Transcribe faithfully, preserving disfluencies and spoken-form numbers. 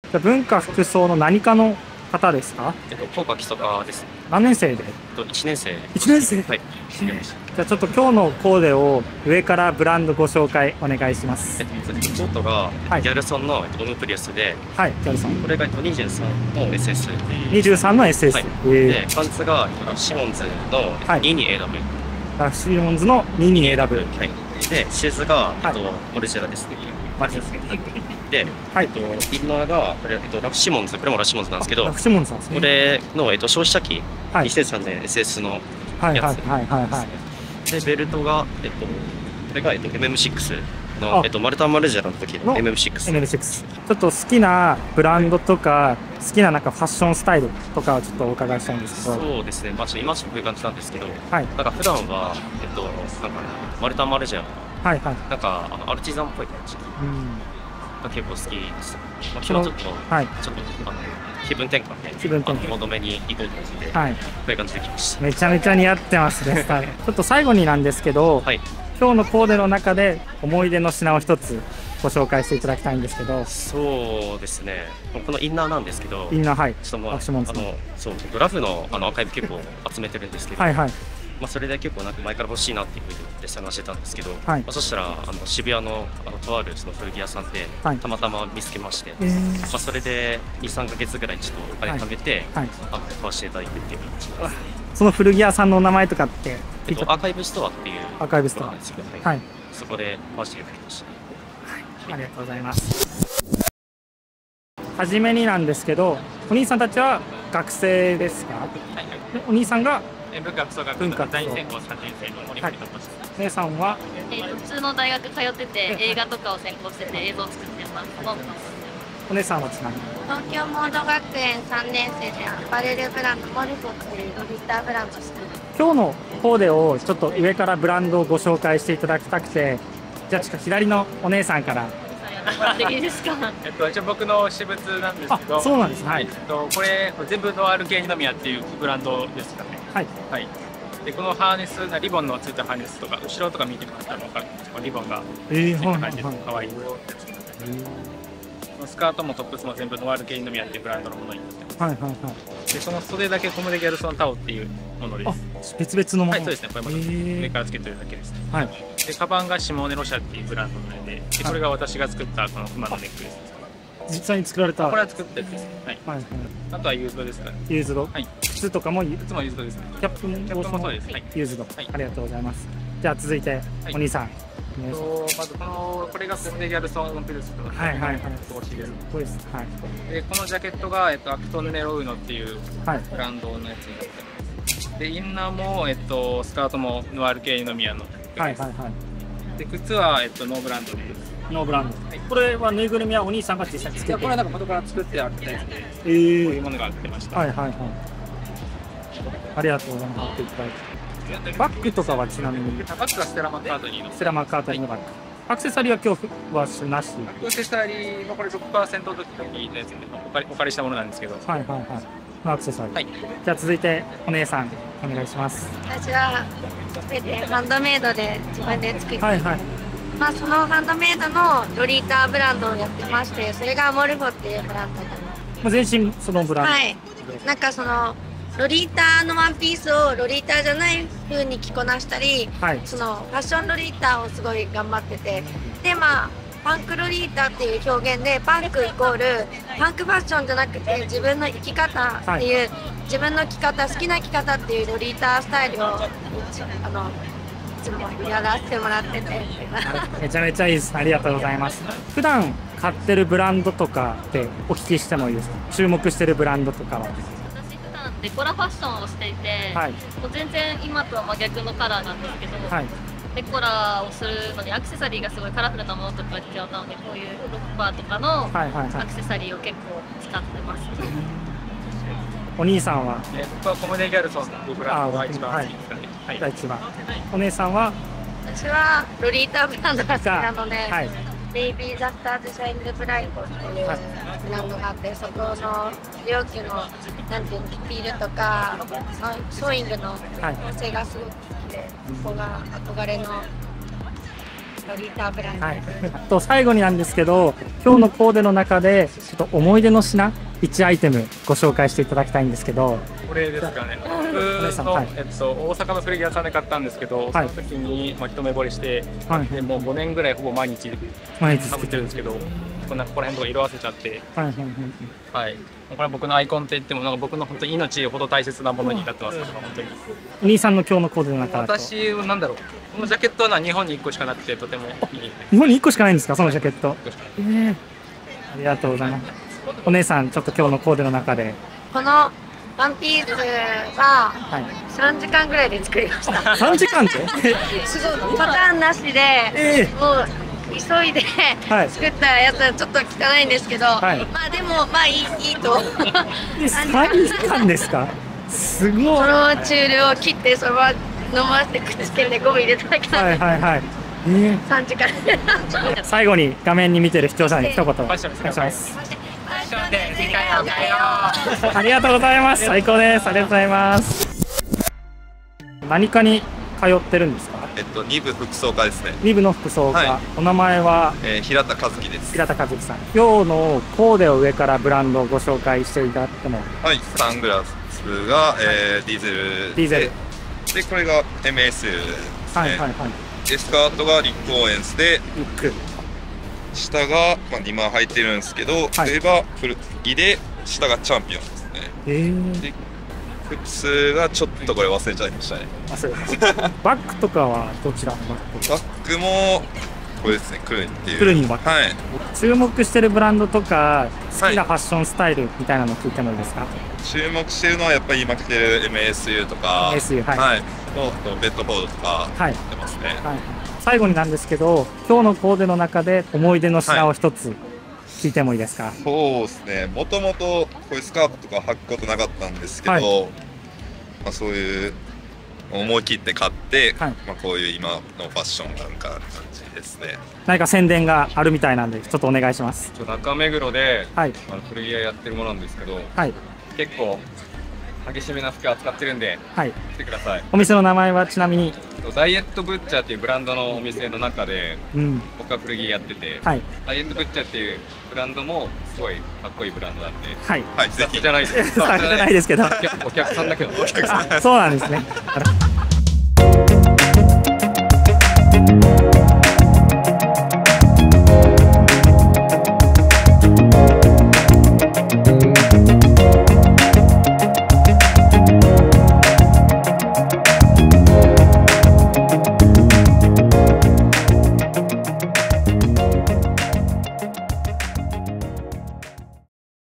じゃあ文化服装の何かの方ですか？ えっと、工科基礎科ですね。 何年生で？ えっと、いちねん生。 いちねん生。 はい。 じゃあちょっと今日のコーデを上からブランドご紹介お願いします。 えっと、コートが、 はい、 ギャルソンの、えっと、オムプリウスで、 はい、ギャルソン。 これが、えっと、にじゅうさんの エスエス。 にじゅうさんの エスエス。 はい、 えー、 で、パンツが、えっと、シモンズの にじゅうにエーダブリュー。 ラシモンズの にじゅうにエーダブリュー。 はい。で、シューズが、えっと、オルジェラですね。 マジですね。 で、 はい、 えっと、インナーが、これ、えっと、ラフシモンズ、これもラフシモンズなんですけど、 ラフシモンズなんですね。これの、えっと、消費者機、 はい、 にせんさんねん エスエス のやつ。 はい、はい、はい、はい。 で、ベルトが、えっと、これが、えっと、エムエムシックス の、えっと、マルタンマルジェラの時の エムエムシックス。 エムエムシックス。ちょっと好きなブランドとか、好きななんかファッションスタイルとかをちょっとお伺いしたいんですけど。 そうですね。まあ、ちょっと今ちょっとこういう感じなんですけど、 はい。 なんか普段は、えっと、なんか、マルタンマルジェラ。 はいはい。 なんか、あの、アルティザンっぽい感じ。うん。が結構好きです。まあ、今日ちょっと、はい、ちょっと、あの、気分転換で、気分転換。求めに行こうと思って、はい。こういう感じで来ました。 めちゃめちゃ似合ってますね。ちょっと最後になんですけど、はい、今日のコーデの中で思い出の品を一つご紹介していただきたいんですけど。 そうですね。このインナーなんですけど、 インナー、はい。 ちょっとまあ、あの、そう、ドラフのあのアーカイブ結構集めてるんですけど、はいはい。まあそれで結構なんか前から欲しいなっていうふうに思って探してたんですけど、はい、まあそしたらあの渋谷のあのとあるその古着屋さんでたまたま見つけまして、はい、まあそれでに、さんかげつぐらいちょっとお金貯めて、はいはい、あの買わせていただいてっていう形です。 その古着屋さんのお名前とかって、 えっと、アーカイブストアっていうアーカイブストアなんですけど、 はい、 そこで買わせていただきました。 はい、ありがとうございます。はじめになんですけど、お兄さんたちは学生ですか？はいはい、お兄さんが文化服装学部の第二専攻さんねん生の森本と申します。 姉さんは、 えー、普通の大学通ってて映画とかを専攻してて映像を作ってます。 お姉さんはちなみに東京モード学園さんねん生でアパレルブランドモルフォっていうロリーターブランドしてます。 今日のコーデをちょっと上からブランドをご紹介していただきたくて、じゃあちょっと左のお姉さんから。 いいですか？ えっと一応僕の私物なんですけど、 そうなんです。はい。 えっとこれ全部ノワール系二宮っていうブランドですかね。はい。はい。でこのハーネス、リボンのついたハーネスとか後ろとか見てもらったら分かるんですけど、リボンがついた感じで可愛いやつなんで。スカートもトップスも全部ノワール系二宮っていうブランドのものになってます。はいはいはい。でその袖だけコムデギャルソンタオっていうものです。 別々のもの。 はい、そうですね。これも上からつけてるだけですね。はい。でカバンがシモーネロシャっていうブランドのもので、でこれが私が作ったこの馬のネックレスです。 実際に作られた。 これは作ったやつですね。はい。はいはい。あとはユーズドですかね。 ユーズド。 はい。 靴とかもユ靴もユーズドですね。 キャップもキャップもそうです。はい。 ユーズド。ありがとうございます。じゃあ続いてお兄さん。 まずこのこれがコムデギャルソンピルスのはいはいはい帽子です。 そうです。はい。 でこのジャケットがえっとアクトンネロウノっていうブランドのやつになってます。でインナーもえっとスカートもノワール系二宮の。はいはいはい。で靴はえっとノーブランドです。 ノーブランド。はい、これはぬいぐるみはお兄さんが実際に作って。 これはなんか元から作ってあったやつで、えー、こういうものが売ってました。はいはいはい。 ありがとうございます。バッグとかはちなみに。 バッグはステラマッカートニーの。 ステラマッカートニーのバッグ。アクセサリーは今日はなし。 アクセサリーのこれろくパーセントの時のやつでお借りお借りしたものなんですけど。はいはいはい。 アクセサリー。はい。じゃあ続いてお姉さんお願いします。 私は全てハンドメイドで自分で作って。はいはい。まあそのハンドメイドのロリーターブランドをやってまして、それがモルフォっていうブランドです。 まあ全身そのブランド。 はい。なんかそのロリーターのワンピースをロリーターじゃない風に着こなしたり、はい、そのファッションロリーターをすごい頑張ってて、でまあパンクロリーターっていう表現でパンクイコールパンクファッションじゃなくて自分の生き方っていう、はい、自分の着方好きな着方っていうロリータースタイルをあのいつもやらせてもらっててめちゃめちゃいいです。ありがとうございます。普段買ってるブランドとかってお聞きしてもいいですか？注目してるブランドとかは。 デコラファッションをしていて、はい、もう全然今とは真逆のカラーなんですけど、はい、デコラをするのにアクセサリーがすごいカラフルなものとか必要なので、こういうロッパーとかのアクセサリーを結構使ってます。 お兄さんは、 えー、僕はコムデギャルソンのブランドが一番好きですかね。 はい、一番。お姉さんは、 私はロリーターブランドが好きなので、はい、ベイビーザスターズシャインドブライトっていうブランドがあって、そこの両家のなんていうのピールとかソーイングの構成がすごく好きで、ここが憧れのロリータブランド。はい。 と最後になんですけど、今日のコーデの中でちょっと思い出の品いちアイテムご紹介していただきたいんですけど。 これですかね。僕の、はい、えっと大阪の古着屋さんで買ったんですけど、はい、その時にまあ一目惚れして、はい、でもうごねんぐらいほぼ毎日毎日食べてるんですけど、こんなここら辺とか色あせちゃって、はいはいはいはい。これは僕のアイコンって言ってもなんか僕の本当に命ほど大切なものになってます。本当に。 お兄さんの今日のコーデの中だと。 私なんだろう。このジャケットは日本にいっこしかなくてとてもいい。 日本にいっこしかないんですか、そのジャケット。えー、ありがとうございます。お姉さんちょっと今日のコーデの中で。 このワンピースはさんじかんぐらいで作りました。 さんじかんで？ すごいパターンなしで、えー、もう急いで作ったやつはちょっと汚いんですけど、はい、まあでもまあいいいいと。 さんじかんですか？すごい。 そのチュールを切ってそのまま飲ませてくっつけてゴム入れただけなんで。はいはいはい。えー、さんじかん。 最後に画面に見てる視聴者に一言お願いします。ありがとうございます。最高です。ありがとうございます。何かに通ってるんですか？ えっとに部服装科ですね。 に部の服装科。はい、お名前は、 えー、平田和樹です。 平田和樹さん。今日のコーデを上からブランドをご紹介していただいても。 はい。サングラスが、えー、ディーゼル。 ディーゼル。 でこれが エムエスユー ですね。はいはいはい。でスカートがリックオーエンスで。リック。下が、まあ、にまん履いてるんですけど、はい、例えば古着で下がチャンピオンですね。えー、で靴がちょっとこれ忘れちゃいましたね。 あ、そうです。バッグとかはどちらのバッグ？ バッグもこれですね、クルニっていう。 クルニのバッグ。 はい。 注目してるブランドとか好きなファッションスタイルみたいなの聞いてもいいですか？ 注目してるのはやっぱり今着てる エムエスユー とか、 エムエスユー、はい。 はい。とベッドフォードとか着てますね。はい。はい、 最後になんですけど、今日のコーデの中で思い出の品を一つ聞いてもいいですか？はい、 そうですね。もともとこういうスカートとか履くことなかったんですけど、はい、まあそういう思い切って買って、はい、まあこういう今のファッションなんか感じですね。 何か宣伝があるみたいなんでちょっとお願いします。 中目黒で、はい、あの古着屋やってるものなんですけど、はい、結構激しめな服扱ってるんで、はい、来てください。 お店の名前はちなみにダイエットブッチャーっていうブランドのお店の中で、うん、僕は古着やってて、はい、ダイエットブッチャーっていうブランドもすごいかっこいいブランドなんで、はい、はい、ぜひじゃないです。 じゃないですけど、 お客さんだけど、 そうなんですね。